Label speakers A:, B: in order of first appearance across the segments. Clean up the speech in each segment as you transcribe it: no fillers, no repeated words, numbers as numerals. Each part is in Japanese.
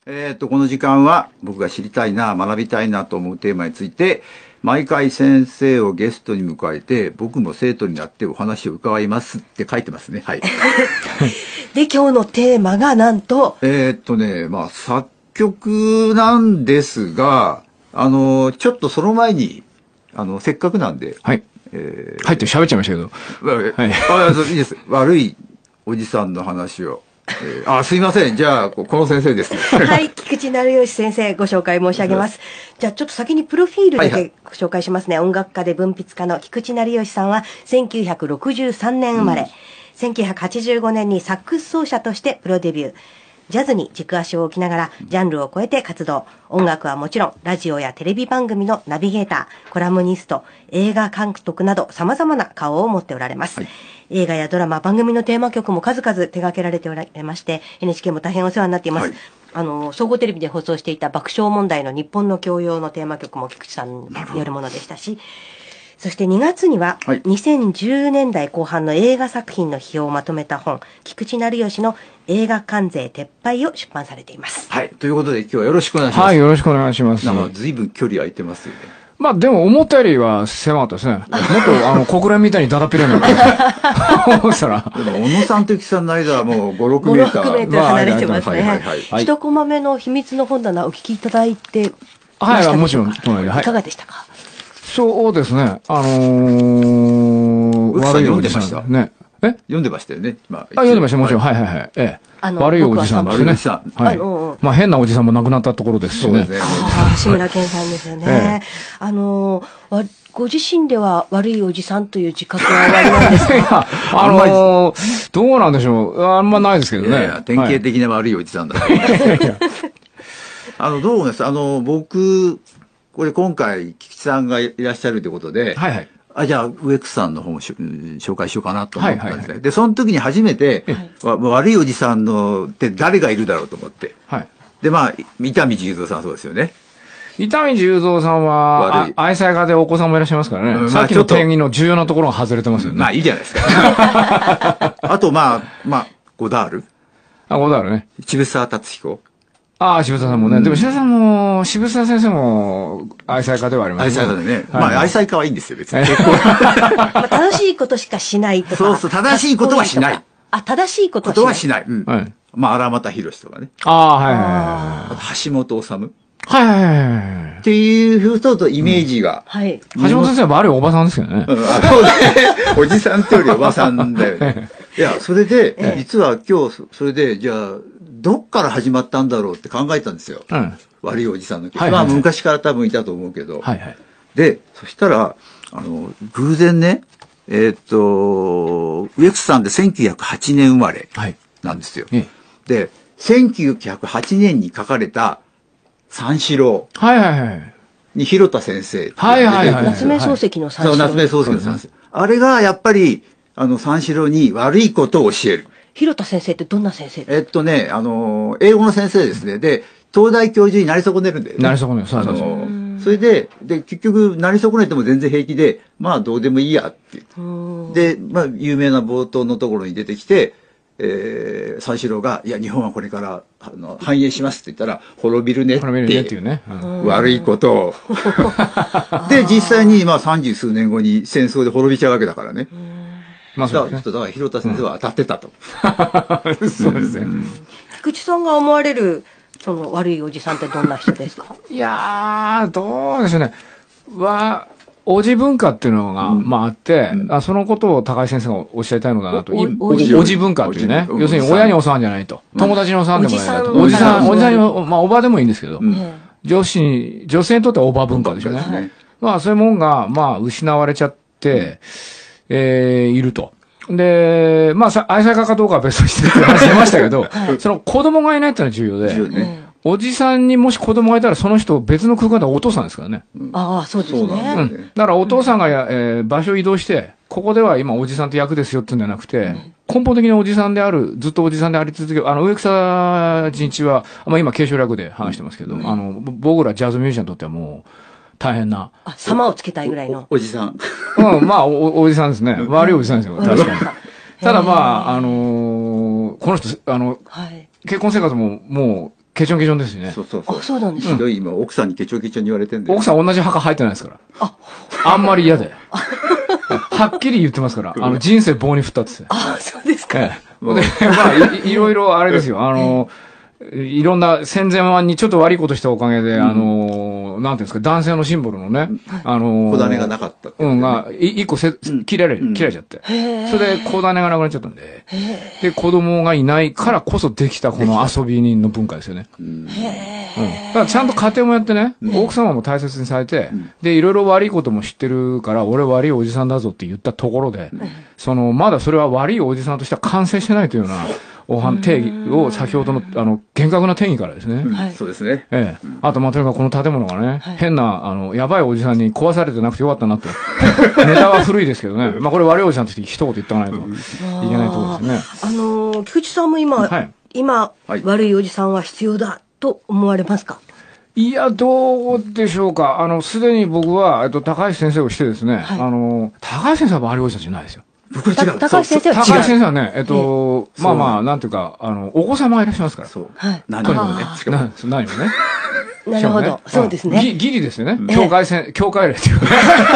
A: この時間は僕が知りたいな、学びたいなと思うテーマについて、毎回先生をゲストに迎えて、僕も生徒になってお話を伺いますって書いてますね。はい。
B: で、今日のテーマがなんと。
A: まあ、作曲なんですが、ちょっとその前に、せっかくなんで。
C: はい。入って喋っちゃいましたけど。
A: はい。いいです。悪いおじさんの話を。すいません。じゃあ、この先生です。
B: はい。菊池成吉先生、ご紹介申し上げます。じゃあ、ちょっと先にプロフィールだけご紹介しますね。音楽家で文筆家の菊池成吉さんは、1963年生まれ、1985年にサックス奏者としてプロデビュー。ジャズに軸足を置きながら、ジャンルを超えて活動。音楽はもちろん、ラジオやテレビ番組のナビゲーター、コラムニスト、映画監督など様々な顔を持っておられます。はい、映画やドラマ、番組のテーマ曲も数々手掛けられておられまして、NHK も大変お世話になっています。はい、総合テレビで放送していた爆笑問題の日本の教養のテーマ曲も菊池さんによるものでしたし、そして2月には、2010年代後半の映画作品の批評をまとめた本、菊池成吉の映画関税撤廃を出版されています。
A: はい。ということで今日はよろしくお願いします。
C: はい、よろしくお願いします。
A: 随分距離空いてますよね。
C: まあでも思ったよりは狭かったですね。もっと国連みたいにだだっぴらになって思ったら。
A: でも小野さんと菊池さんの間はもう5、6メーター。
B: 5、6メーター離れてますね。一コマ目の秘密の本棚お聞きいただいてましたでしょうか。
C: はい、もちろん。い
B: かがでしたか。
C: そうですね。悪いおじさんね。
A: 読んでましたよね。
C: 読んでました、もちろん。はいはいはい。悪いおじさんですね。はい。まあ変なおじさんも亡くなったところですしね。
B: 志村けんさんですよね。ご自身では悪いおじさんという自覚はおありなんですか？
C: どうなんでしょう。あんまないですけどね。
A: 典型的な悪いおじさんだ。どう思います？僕、これ今回、菊池さんがいらっしゃるということで、
C: はいはい。
A: じゃあ、植草さんの本を紹介しようかなと思ったんですね。で、その時に初めて、悪いおじさんって誰がいるだろうと思って。はい。で、伊丹十三さんそうですよね。
C: 伊丹十三さんは、愛妻家でお子さんもいらっしゃいますからね。さっきの定義の重要なところが外れてますよね。
A: まあ、いいじゃないですか。あと、ゴダール。
C: ゴダールね。
A: 渋沢達彦。
C: 渋沢さんもね。でも、渋沢先生も、愛妻家ではありますね。
A: 愛妻家でね。愛妻家はいいんですよ、別に。
B: 正しいことしかしないとか。
A: そう、正しいことはしない。
B: 正しいこと
A: はしない。荒俣宏とかね。
C: はい。
A: 橋本治。
C: はい。
A: っていう人とイメージが。
B: はい。
C: 橋本先生は悪いおばさんですけどね。
A: おじさんってよりおばさんだよね。いや、それで、実は今日、それで、じゃあ、どっから始まったんだろうって考えたんですよ。悪いおじさんの曲。昔から多分いたと思うけど。で、そしたら、偶然ね、植草さんって1908年生まれなんですよ。で、1908年に書かれた三四郎に広田先生。
B: 夏目漱石の三四郎。
A: 夏目漱石の三四郎。あれがやっぱり、三四郎に悪いことを教える。
B: 広田先生ってどんな先生
A: ですか？英語の先生ですね。で、東大教授になり損ねるんだよね。
C: なり損ねる。そう
A: それで、結局、なり損ねても全然平気で、どうでもいいやってで、有名な冒頭のところに出てきて、三四郎が、いや、日本はこれから、繁栄しますって言ったら、滅びるねって。
C: 滅びるねっていうね。
A: 悪いことを。で、実際に、30数年後に戦争で滅びちゃうわけだからね。だから広田先生は当たってたと。
C: そうですね。
B: 菊池さんが思われる、その悪いおじさんってどんな人ですか？
C: いやー、どうでしょうね。おじ文化っていうのが、あって、そのことを高井先生がおっしゃりたいのだなと。おじ文化っていうね。要するに親にお世話じゃないと。友達にお世話でもないと。おじさんに、おばでもいいんですけど、女性にとってはおば文化でしょうね。そういうもんが、失われちゃって、いると。で、愛妻家かどうかは別として話しましたけど、その子供がいないってのは重要で、おじさんにもし子供がいたらその人別の空間でお父さんですからね。
B: そうですね。
C: だからお父さんが場所を移動して、ここでは今おじさんって役ですよっていうんじゃなくて、根本的なおじさんである、ずっとおじさんであり続ける、植草陣地は、今継承略で話してますけど、僕らジャズミュージシャンにとってはもう、大変な。
B: 様をつけたいぐらいの。
A: おじさん。
C: おじさんですね。悪いおじさんですよ、確かに。ただこの人、結婚生活ももうケチョンケチョンですよね。
A: そうそうそう。
B: あ、そうなんです
A: ひどい、今、奥さんにケチョンケチョンに言われてんで。
C: 奥さん同じ墓入ってないですから。あんまり嫌で。はっきり言ってますから、人生棒に振ったって。
B: あ、そうですか。
C: で、まあ、いろいろあれですよ。いろんな戦前にちょっと悪いことしたおかげで、なんていうんですか、男性のシンボルのね、
A: 小種がなかった。
C: 一個切られちゃって。それで小種がなくなっちゃったんで。で、子供がいないからこそできたこの遊び人の文化ですよね。だからちゃんと家庭もやってね、奥様も大切にされて、で、いろいろ悪いことも知ってるから、俺悪いおじさんだぞって言ったところで、まだそれは悪いおじさんとしては完成してないというような、定義を先ほどの、厳格な定義からですね。
A: そうですね。
C: あと、まあ、とにかくこの建物がね、変な、やばいおじさんに壊されてなくてよかったなと。ネタは古いですけどね。まあ、これ悪いおじさんとして一言言っておかないといけないところですね。
B: 菊池さんも今、悪いおじさんは必要だと思われますか？
C: いや、どうでしょうか。すでに僕は、高橋先生をしてですね、高橋先生は悪いおじさんじゃないですよ。
A: 僕は違う。
B: 高橋先生は違う。
C: 高橋先生はね、まあまあ、なんていうか、お子様がいらっしゃいますから。
A: そう。何もね。
C: 何もね。
B: なるほど。そうですね。
C: ギリですよね。境界例っていうね。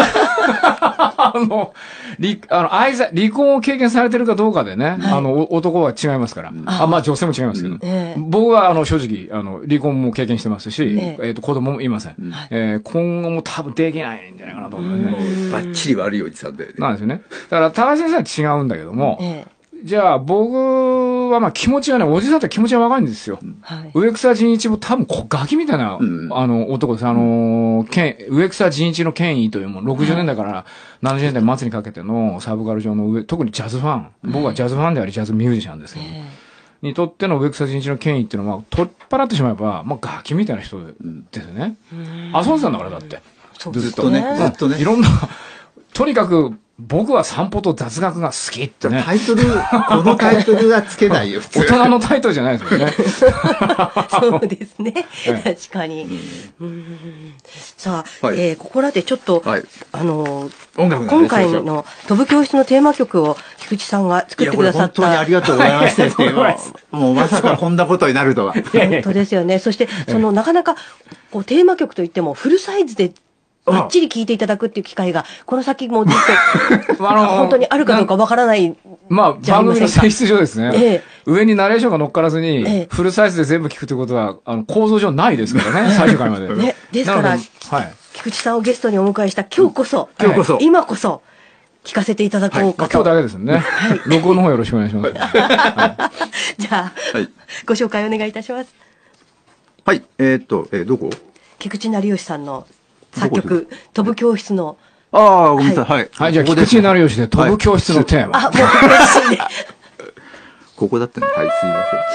C: 離婚を経験されてるかどうかでね、男は違いますから。まあ女性も違いますけど。僕は正直、離婚も経験してますし、子供もいません。今後も多分できないんじゃないかなと思いますね。
A: バッチリ悪いおじさんで。
C: なんですよね。だから高橋先生は違うんだけども、じゃあ僕はまあ気持ちがね、おじさんって気持ちが若いんですよ。植草仁一も多分ガキみたいな、男です。植草仁一の権威というもの、60年代から70年代末にかけてのサブカル上の特にジャズファン、僕はジャズファンでありジャズミュージシャンですけど、にとっての植草仁一の権威っていうのは、取っ払ってしまえば、まあガキみたいな人ですよね。遊んでたんだからだって。
A: ずっとね。ずっとね。
C: いろんな、とにかく、僕は散歩と雑学が好きってね。
A: このタイトルはつけないよ。
C: 大人のタイトルじゃないですもんね。
B: そうですね。確かに。さあ、ここらでちょっと、今回の飛ぶ教室のテーマ曲を菊池さんが作ってくださった。
A: 本当にありがとうございました。もうまさかこんなことになるとは。
B: 本当ですよね。そして、なかなか、テーマ曲といってもフルサイズで、ばっちり聞いていただくっていう機会が、この先もずっと、本当にあるかどうかわからない。
C: まあ、番組の性質上ですね。上にナレーションが乗っからずに、フルサイズで全部聞くということは、構造上ないですからね、最初回まで。
B: ですから、菊池さんをゲストにお迎えした今日こそ、今こそ、聞かせていただこうかと。
C: 今日だけですね。録音の方よろしくお願いします。
B: じゃあ、ご紹介お願いいたします。
A: はい、どこ？
B: 菊池成吉さんの作曲、飛ぶ教室の。
A: ごめんなさい。
C: はい、じゃあ、菊池成吉で飛ぶ教室のテーマ。
B: もう嬉しいね。
A: ここだったね。はい、すみません。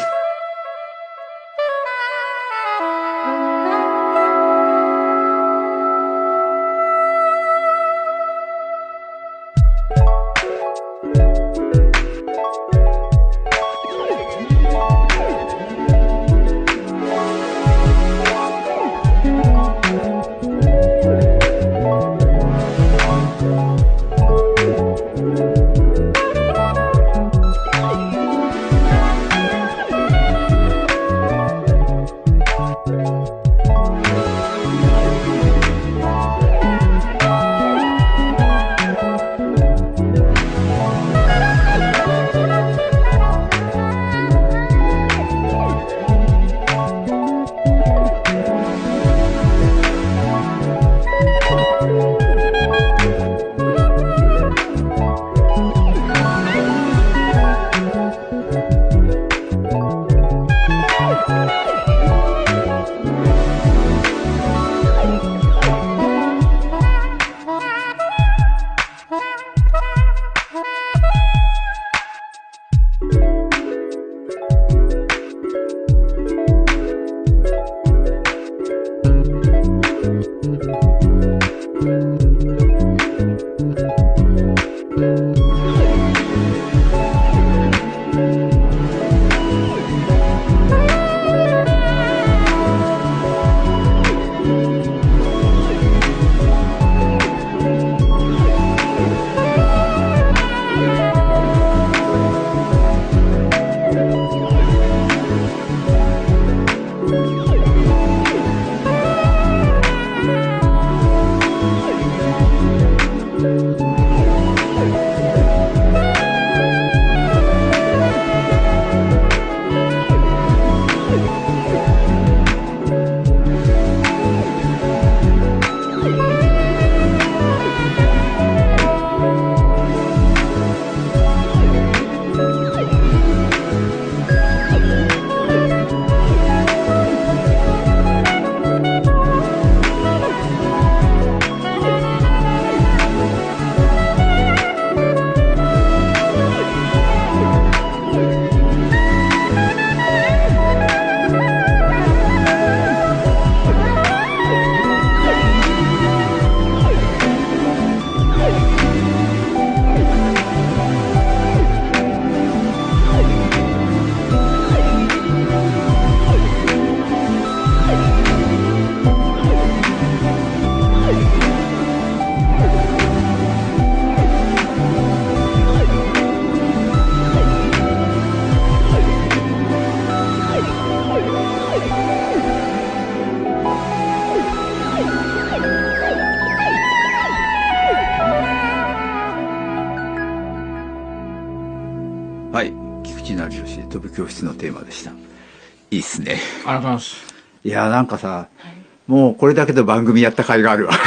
A: 成吉飛ぶ教室のテーマでした。いいっすね。
C: ありがとうございます。
A: いや、なんかさ、もうこれだけで番組やった甲斐があるわ。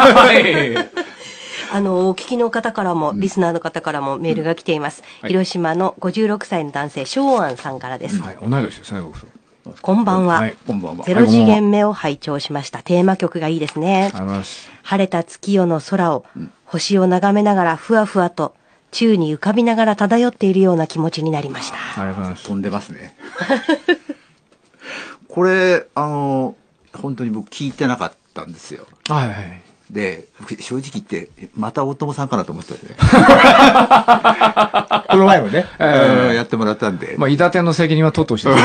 B: お聞きの方からも、リスナーの方からもメールが来ています。広島の56歳の男性、翔安さんからです。
C: はい、同い年ですね、僕と。
B: こんばんは。
A: こんばんは。
B: 0次元目を拝聴しました。テーマ曲がいいですね。
C: ありがとうございます。
B: 晴れた月夜の空を、星を眺めながらふわふわと、宙に浮かびながら漂っているような気持ちになりました。
C: ありがとうございます。
A: 飛んでますね。これ、本当に僕聞いてなかったんですよ。
C: はいはい。
A: で、正直言って、また大友さんかなと思ってたんでね。この前もね、やってもらったんで。
C: まあ、伊達の責任は取ってほしい。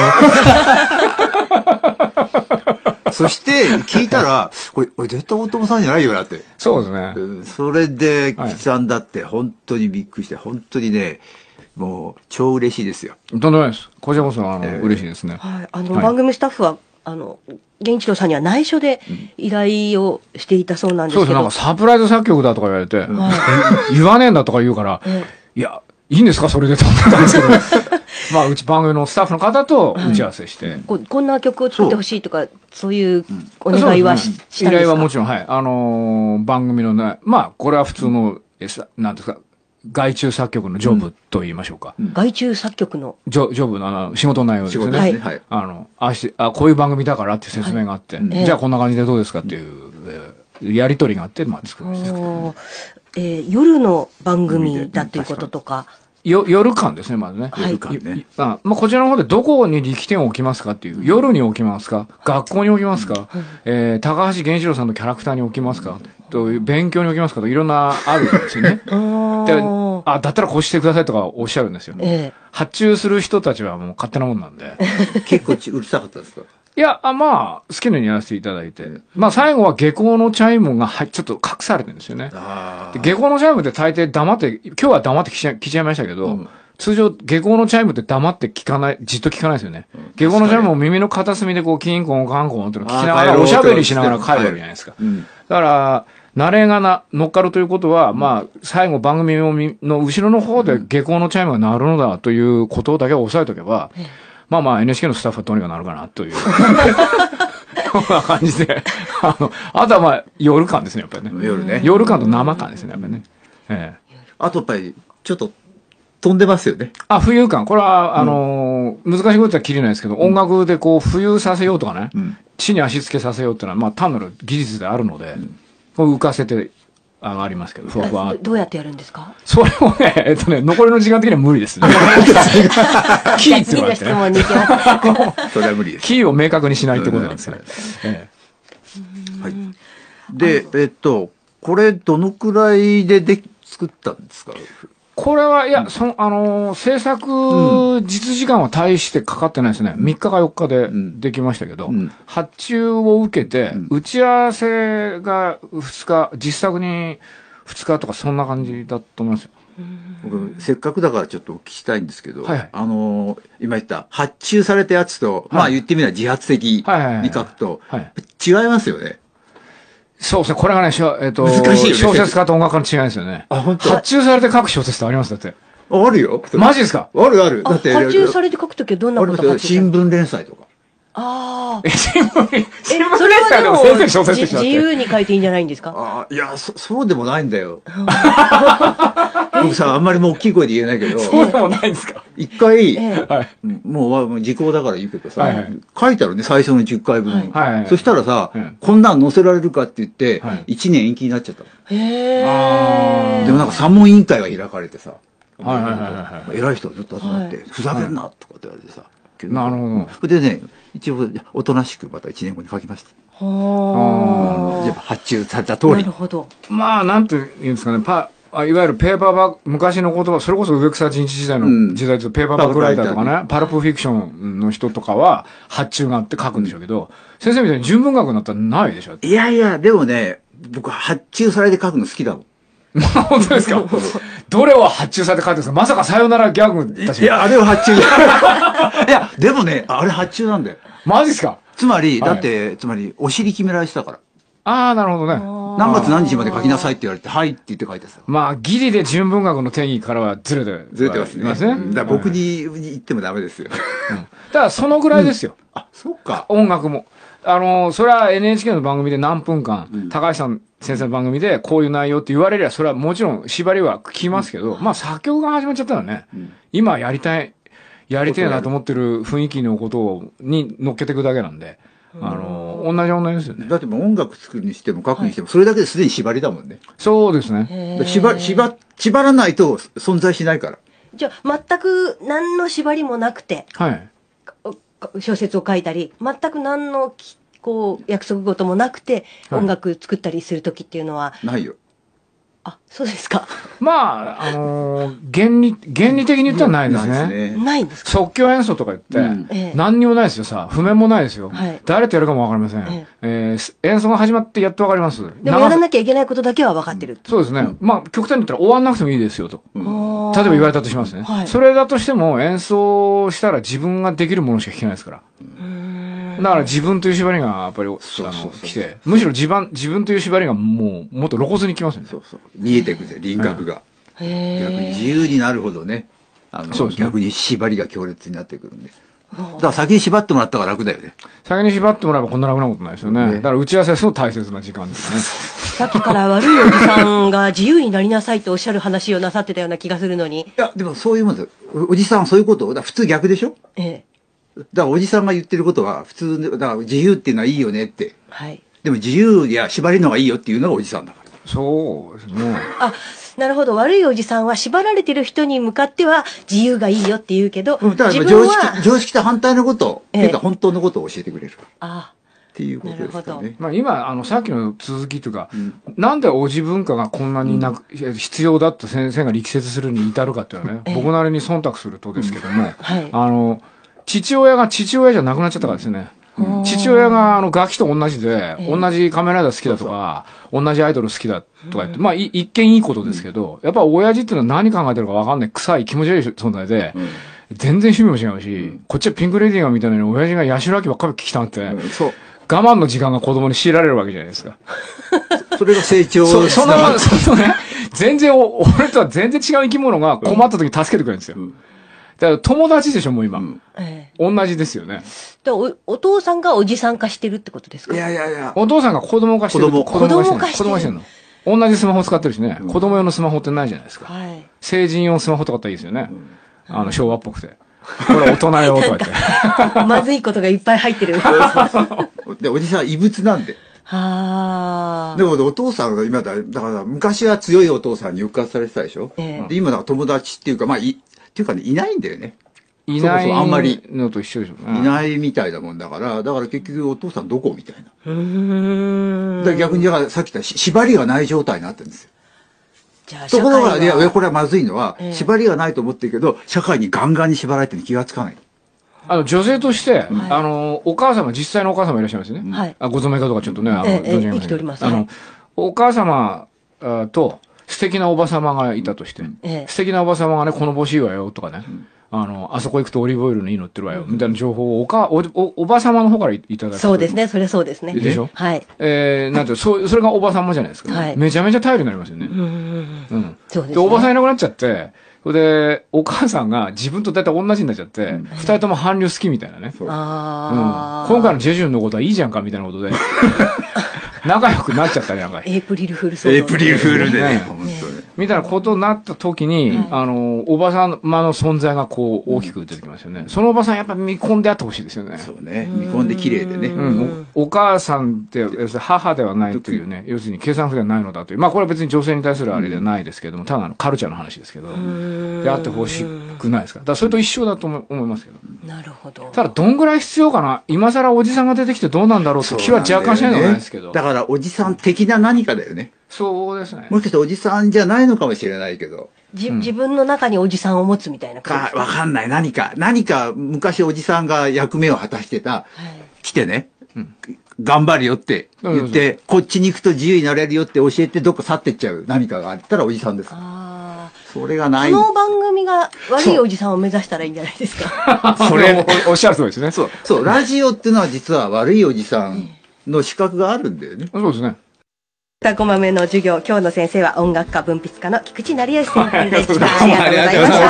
A: そして、聞いたら、これ絶対大友さんじゃないよなって。
C: そうですね。
A: それで、吉さんだって、本当にびっくりして、本当にね、もう、超嬉しいですよ。
C: とんでもないです。こちらこそ、嬉しいですね。
B: はい。番組スタッフは、源一郎さんには内緒で依頼をしていたそうなんですけど。
C: そうです。なんかサプライズ作曲だとか言われて、言わねえんだとか言うから、いや、いいんですかそれでと思ったんですけど、まあ、うち番組のスタッフの方と打ち合わせして。
B: こんな曲を作ってほしいとか、そういうお願いはしたんですか？
C: 依頼はもちろん、はい。番組のね、まあ、これは普通の、なんですか、外注作曲のジョブと言いましょうか。
B: 外注作曲の
C: ジョブの仕事の内容ですね。
A: はい。
C: こういう番組だからっていう説明があって、じゃあこんな感じでどうですかっていう、やりとりがあって、まあ作るんです。
B: 夜の番組だということとか。
C: 夜間ですね、まずね。
A: 夜間ね。
C: まあ、こちらの方でどこに力点を置きますかっていう、夜に置きますか、学校に置きますか、高橋源一郎さんのキャラクターに置きますか、という勉強に置きますかといろんなあるんですよね。だったらこうしてくださいとかおっしゃるんですよ。発注する人たちはもう勝手なもんなんで。
A: 結構うるさかったですか？
C: いや、まあ、好きなようにやらせていただいて。まあ、最後は下校のチャイムがちょっと隠されてるんですよね。下校のチャイムって大抵黙って、今日は黙って聞いちゃいましたけど、通常下校のチャイムって黙って聞かない、じっと聞かないですよね。下校のチャイムを耳の片隅でこう、キンコンカンコンってのを聞きながら、おしゃべりしながら帰るわけじゃないですか。だから、ナレが乗っかるということは、まあ、最後番組の後ろの方で下校のチャイムが鳴るのだということだけを押さえとけば、まあまあ NHK のスタッフはどうにかなるかなという。こんな感じで。あとはまあ夜間ですね、やっぱりね。
A: 夜ね。
C: 夜間と生間ですね、やっぱりね。
A: あとやっぱり、ちょっと飛んでますよね。
C: 浮遊感。これは、難しいことは切れないですけど、音楽でこう浮遊させようとかね、地に足つけさせようっていうのは、まあ単なる技術であるので、浮かせて、ありますけど、ふわふわ。
B: どうやってやるんですか？
C: それをね、残りの時間的には無理ですね。キーって言われてね。
A: それは無理です。
C: キーを明確にしないってことなんですよ。
A: はい。で、これどのくらいで作ったんですか？
C: これは、いや、制作実時間は大してかかってないですね。3日か4日でできましたけど、発注を受けて、打ち合わせが2日、実作に2日とかそんな感じだと思いますよ。
A: 僕、せっかくだからちょっとお聞きしたいんですけど、今言った発注されたやつと、まあ言ってみれば自発的に書くと、違いますよね。
C: そうですね。これがね、難しいよね。小説家と音楽家の違いですよね。発注されて書く小説ってありますだって。
A: あるよ。
C: マジですか？
A: あるある。だって。
B: 発注されて書くときはどんなことが
A: 新聞連載とか。
C: 新聞連
B: 載でも自由に書いていいんじゃないんですか？
A: いや、そうでもないんだよ。僕さ、あんまりもう大きい声で言えないけど。
C: そうでもないんですか？
A: 一回、もう時効だから言うけどさ、書いたらね、最初の10回分。そしたらさ、こんなん載せられるかって言って、1年延期になっちゃった。でもなんか査問委員会が開かれてさ、偉い人がずっと集まって、ふざけんなとかって言われてさ。
C: なるほど。
A: それでね、一応、おとなしくまた1年後に書きました。発注された通り。
B: なるほど。
C: まあ、なんて言うんですかね、いわゆるペーパーバック、昔の言葉、それこそ植草陣地時代の時代とペーパーバックライターとかね、パルプフィクションの人とかは発注があって書くんでしょうけど、先生みたいに純文学になったらないでしょ。
A: いやいや、でもね、僕発注されて書くの好きだもん。
C: 本当ですか？どれを発注されて書いてるんですか？まさかさよならギャグたち。
A: いや、あれは発注。いや、でもね、あれ発注なんだよ。
C: マジっすか？
A: つまり、お尻決められてたから。
C: なるほどね。
A: 何月何日まで書きなさいって言われて、はいって言って書いてた。
C: まあ、ギリで純文学の定義からはずれて
A: ますね。だから僕に言ってもダメですよ。だ
C: からそのぐらいですよ。
A: あ、そうか。
C: 音楽も。それは NHK の番組で何分間、高橋さん先生の番組でこういう内容って言われりゃ、それはもちろん縛りは聞きますけど、まあ作曲が始まっちゃったらね、今やりたいなと思ってる雰囲気のことに乗っけていくだけなんで、同じですよね。
A: だってもう音楽作るにしても書くにしても、それだけですでに縛りだもんね。
C: そうですね。
A: 縛らないと存在しないから。
B: じゃあ、全く何の縛りもなくて、
C: はい。
B: 小説を書いたり、全く何の約束事もなくて、音楽作ったりするときっていうのは。
A: ないよ。
B: あ、そうですか。
C: まあ、原理的に言ったらないですね。
B: ないんですか。
C: 即興演奏とか言って、何にもないですよさ。譜面もないですよ。誰とやるかもわかりません。演奏が始まってやっとわかります。
B: でもやらなきゃいけないことだけは分かってる。
C: そうですね。まあ、極端に言ったら終わんなくてもいいですよと。例えば言われたとしますね。それだとしても演奏したら自分ができるものしか弾けないですから。だから自分という縛りがやっぱり来て、むしろ自分という縛りがもっと露骨にきますよね。
A: 見えてくる輪郭が。逆に自由になるほどね、逆に縛りが強烈になってくるんで。だから先に縛ってもらった方が楽だよね。
C: 先に縛ってもらえばこんな楽なことないですよね。だから打ち合わせはすごく大切な時間ですね。
B: さっきから悪いおじさんが自由になりなさいとおっしゃる話をなさってたような気がするのに。
A: いや、でもそういうもんですよ。おじさんはそういうことを、普通逆でしょ？だからおじさんが言ってることは普通、だから自由っていうのはいいよねって。はい。でも自由や縛りの方がいいよっていうのがおじさんだから。
C: そうですね。
B: あ、なるほど。悪いおじさんは縛られてる人に向かっては自由がいいよって言うけど、
A: だから常識と反対のことを、てか本当のことを教えてくれるから。っていうことですかね。
C: まあ今、さっきの続きというか、なんでおじ文化がこんなに必要だと先生が力説するに至るかっていうのはね、僕なりに忖度するとですけども、父親が父親じゃなくなっちゃったからですね。父親がガキと同じで、同じ仮面ライダー好きだとか、同じアイドル好きだとか言って、まあ一見いいことですけど、やっぱ親父っていうのは何考えてるか分かんない臭い気持ち悪い存在で、全然趣味も違うし、こっちはピンクレディーがみたいなのに親父が八代亜紀ばっかり聞きたがって、我慢の時間が子供に強いられるわけじゃないですか。
A: それが成長
C: そのね、全然、俺とは全然違う生き物が困った時に助けてくれるんですよ。だから友達でしょ、もう今。同じですよね。
B: お父さんがおじさん化してるってことですか？
A: いや。
C: お父さんが子供化してる。
B: 子供化してるの。
C: 同じスマホ使ってるしね。子供用のスマホってないじゃないですか。成人用のスマホとかっていいですよね。昭和っぽくて。これ大人用とか言って。
B: まずいことがいっぱい入ってる。
A: で、おじさん異物なんで。でもお父さんが今だから昔は強いお父さんに抑圧されてたでしょ。で、今だから友達っていうか、まあ、っていうかね、いないんだよね。
C: いないあんまりのと一緒でしょうね。
A: いないみたいだもんだから結局お父さんどこみたいな。逆にさっき言った縛りがない状態になってるんですよ。ところが、いや、これはまずいのは、縛りがないと思ってるけど、社会にガンガンに縛られてるに気がつかない。
C: 女性として、お母様、実際のお母様いらっしゃいますね。ご存命かどうかちょっとね、
B: 生きております。
C: お母様と素敵なおば様がいたとして、素敵なおば様がね、この帽子いいわよとかね、あそこ行くとオリーブオイルのいいの売ってるわよ、みたいな情報をおば様の方からいただく。
B: そうですね、それそうですね。
C: でしょ？
B: はい。
C: なんて、それがおば様じゃないですか。めちゃめちゃ頼りになりますよね。で、おばさんいなくなっちゃって、それで、お母さんが自分と大体同じになっちゃって、二人とも韓流好きみたいなね。今回のジェジュンのことはいいじゃんかみたいなことで、仲良くなっちゃったね、なんか。
B: エイプリルフール
A: 騒動。エイプリルフールでね。
C: みたいなことになった時に、おばさまの存在がこう大きく出てきますよね。そのおばさんやっぱ見込んであってほしいですよね。
A: そうね。見込んで綺麗でね。
C: お母さんって母ではないというね、要するに計算不ではないのだという。まあこれは別に女性に対するあれではないですけども、ただのカルチャーの話ですけど、であってほしくないですか。だからそれと一緒だと思いますけど。
B: なるほど。
C: ただどんぐらい必要かな。今更おじさんが出てきてどうなんだろうって気は若干しないのもないですけど。
A: だからおじさん的な何かだよね。
C: そうですね。
A: もしかしておじさんじゃないのかもしれないけど。
B: 自分の中におじさんを持つみたいな感じ。
A: わかんない。何か昔おじさんが役目を果たしてた、来てね、頑張るよって言って、こっちに行くと自由になれるよって教えてどっか去ってっちゃう何かがあったらおじさんです。それがない。
B: この番組が悪いおじさんを目指したらいいんじゃないですか。
C: それ、おっしゃる通りですね。
A: そう、ラジオっていうのは実は悪いおじさんの資格があるんだよね。
C: そうですね。
B: 2コマ目の授業、今日の先生は音楽家文筆家の菊池成吉先生でした。
A: ありがとうございました。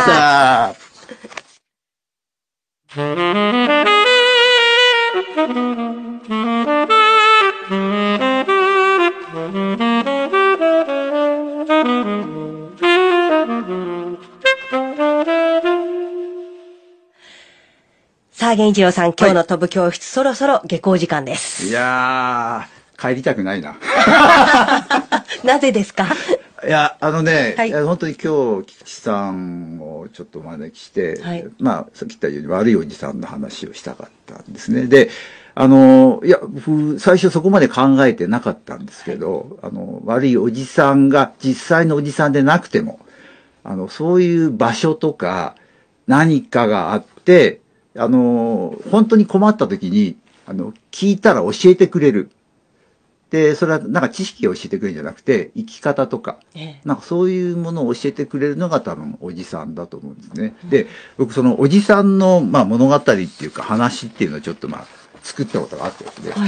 B: さあ、源一郎さん、今日の飛ぶ教室、そろそろ下校時間です。
A: いやー、帰りたくないな。
B: なぜですか？
A: いや、本当に今日、菊池さんをちょっとお招きして、さっき言ったように悪いおじさんの話をしたかったんですね。で、僕、最初そこまで考えてなかったんですけど、悪いおじさんが実際のおじさんでなくても、そういう場所とか何かがあって、本当に困った時に、聞いたら教えてくれる。で、それはなんか知識を教えてくれるんじゃなくて、生き方とか、なんかそういうものを教えてくれるのが多分おじさんだと思うんですね。で、僕そのおじさんの、物語っていうか話っていうのをちょっと作ったことがあってですね。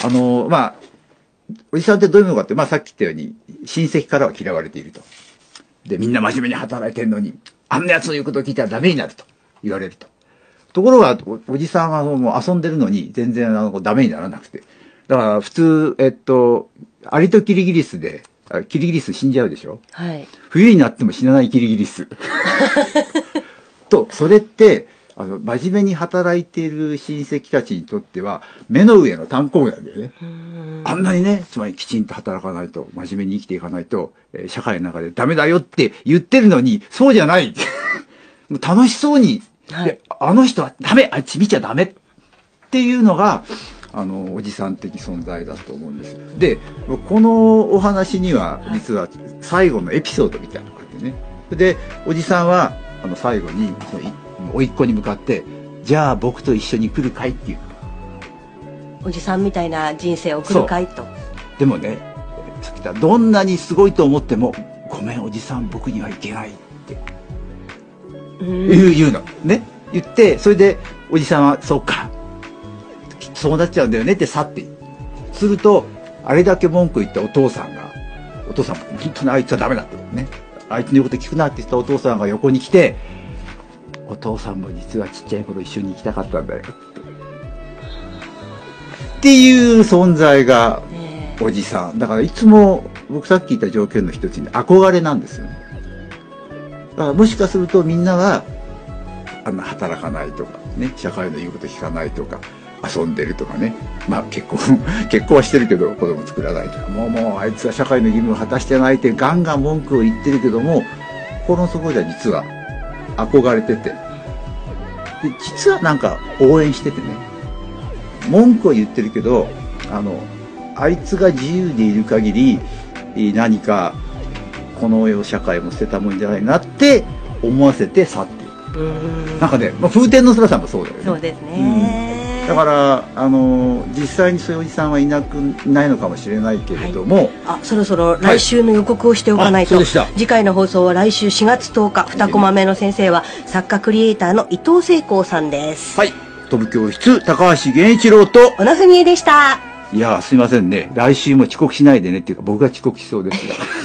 A: おじさんってどういうのかって、さっき言ったように、親戚からは嫌われていると。で、みんな真面目に働いてんのに、あんな奴の言うことを聞いたらダメになると言われると。ところが、おじさんはもう遊んでるのに全然ダメにならなくて。だから普通、アリとキリギリスで、キリギリス死んじゃうでしょ？はい。冬になっても死なないキリギリス。と、それって、真面目に働いている親戚たちにとっては、目の上の炭鉱なんだよね。あんなにね、つまりきちんと働かないと、真面目に生きていかないと、社会の中でダメだよって言ってるのに、そうじゃない。もう楽しそうに、あの人はダメ、あっち見ちゃダメっていうのが、おじさん的存在だと思うんですよ。で、このお話には、実は最後のエピソードみたいなのがあってね。で、おじさんは、最後に、甥っ子に向かって、じゃあ僕と一緒に来るかいっていう。
B: おじさんみたいな人生を送るかいと。
A: でもね、さっき言った、どんなにすごいと思っても、ごめんおじさん、僕にはいけないって。言うの。ね。言って、それで、おじさんは、そうか。そうなっちゃうんだよねって去っていく。すると、あれだけ文句言ったお父さんも本当にあいつはダメだってね。あいつの言うこと聞くなって言ったお父さんが横に来て、お父さんも実はちっちゃい頃一緒に行きたかったんだよっていう存在がおじさん。だからいつも僕さっき言った条件の一つに憧れなんですよね。だからもしかするとみんなは働かないとかね、社会の言うこと聞かないとか、遊んでるとかね。結婚はしてるけど子供作らないとか、もうあいつは社会の義務を果たしてないってガンガン文句を言ってるけども、心の底では実は憧れてて、で実はなんか応援しててね、文句を言ってるけど、あいつが自由でいる限り何かこの世社会も捨てたもんじゃないなって思わせて去っていく。なんかね、風天の空さんもそうだよね。
B: そうですね。
A: だから実際にそういうおじさんはいないのかもしれないけれども、
B: そろそろ来週の予告をしておかないと。次回の放送は来週4月10日、2コマ目の先生は作家クリエイターの伊藤聖光さんです。はい、
A: 飛ぶ教室高橋源一郎と
B: 小野文恵でした。
A: いやすいませんね、来週も遅刻しないでねっていうか、僕が遅刻しそうですが